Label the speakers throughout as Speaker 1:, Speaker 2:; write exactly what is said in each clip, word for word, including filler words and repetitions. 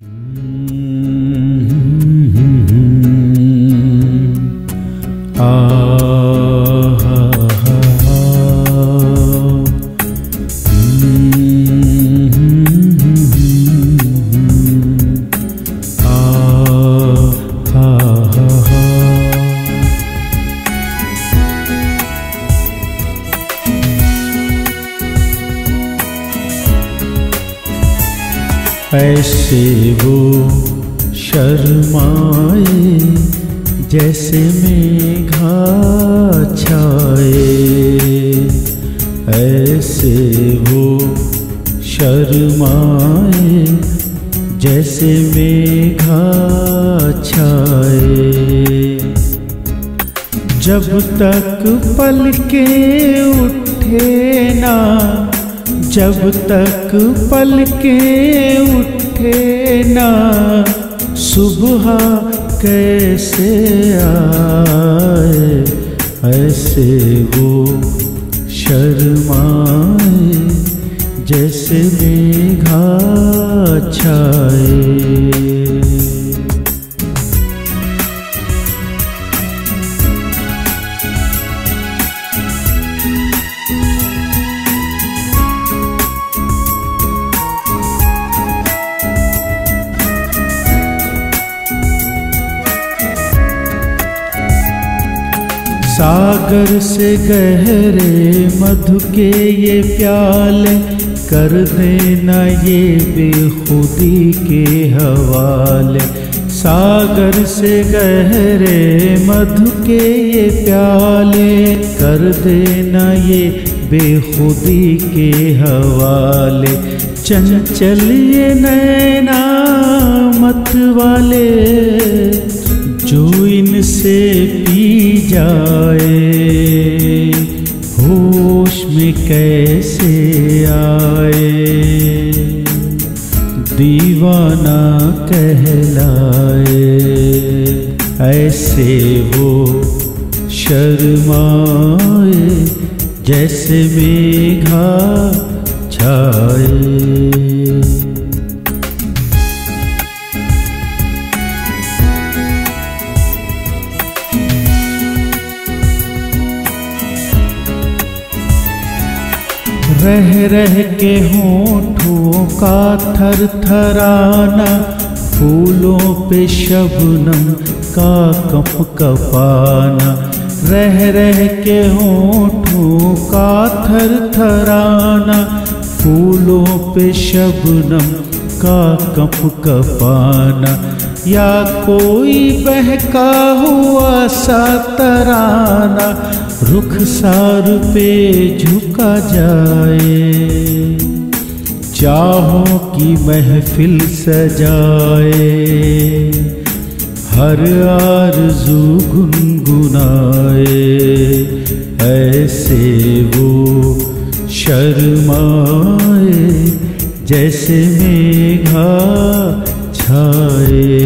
Speaker 1: ऐसे वो शर्माए जैसे मेघा छाए, ऐसे वो शर्माए जैसे मेघा छाए। जब तक पलके उठे ना, जब तक पलके उठे ना, सुबह कैसे आए। ऐसे वो शर्माए जैसे मेघा छाए। सागर से गहरे मधु के ये प्याले कर देना ये बेखुदी के हवाले। सागर से गहरे मधु के ये प्याले कर देना ये बेखुदी के हवाले। चंचल ये नैना मत वाले जो इनसे पी जाए, होश में कैसे आए। दीवाना कहलाए ऐसे वो शर्माए जैसे मेघा छाए। रह रह के होठों का थर थराना, फूलों पे शबनम का कप कपाना। रह रह के होठों का थर थराना, फूलों पे शबनम का कप कपाना। या कोई बहका हुआ सा तराना रुखसार पे झुका जाए। चाहों की महफिल सजाए, हर आरज़ू गुनगुनाए। ऐसे वो शर्माए जैसे मेघा छाए।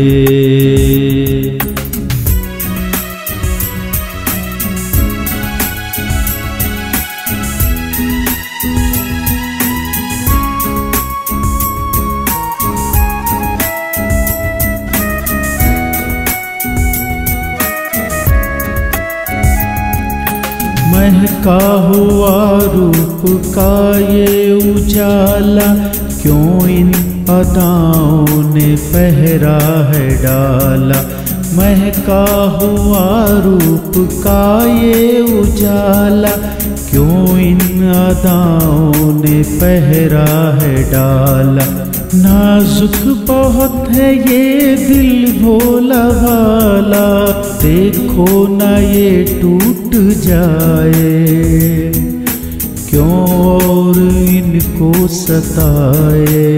Speaker 1: महका हुआ रूप का ये उजाला, क्यों इन अदाओं ने पहरा है डाला। महका हुआ रूप का ये उजाला, क्यों इन अदाओं ने पहरा है डाला। नाजुक बहुत है ये दिल भोला भाला, देखो ना ये टूट जाए। क्यों और इनको सताए,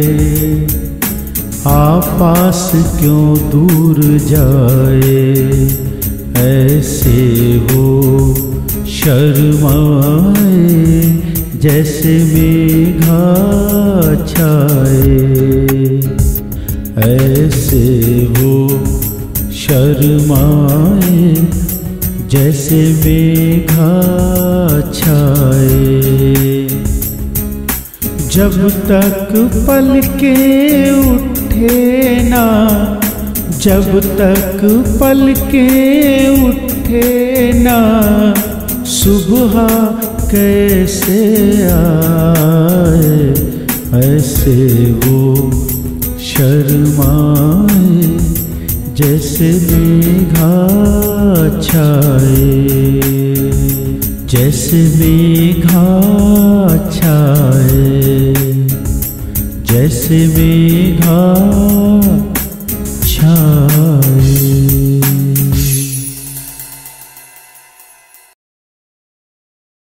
Speaker 1: आपास क्यों दूर जाए। ऐसे वो शर्माए जैसे मेघा छाए। ऐसे वो शर्माए जैसे मेघा छाए। जब तक पलके उठे ना, जब तक पलके उठे ना सुबह कैसे आए, ऐसे वो शर्माए जैसे मेघा छाए, जैसे मेघा छाए, जैसे मेघा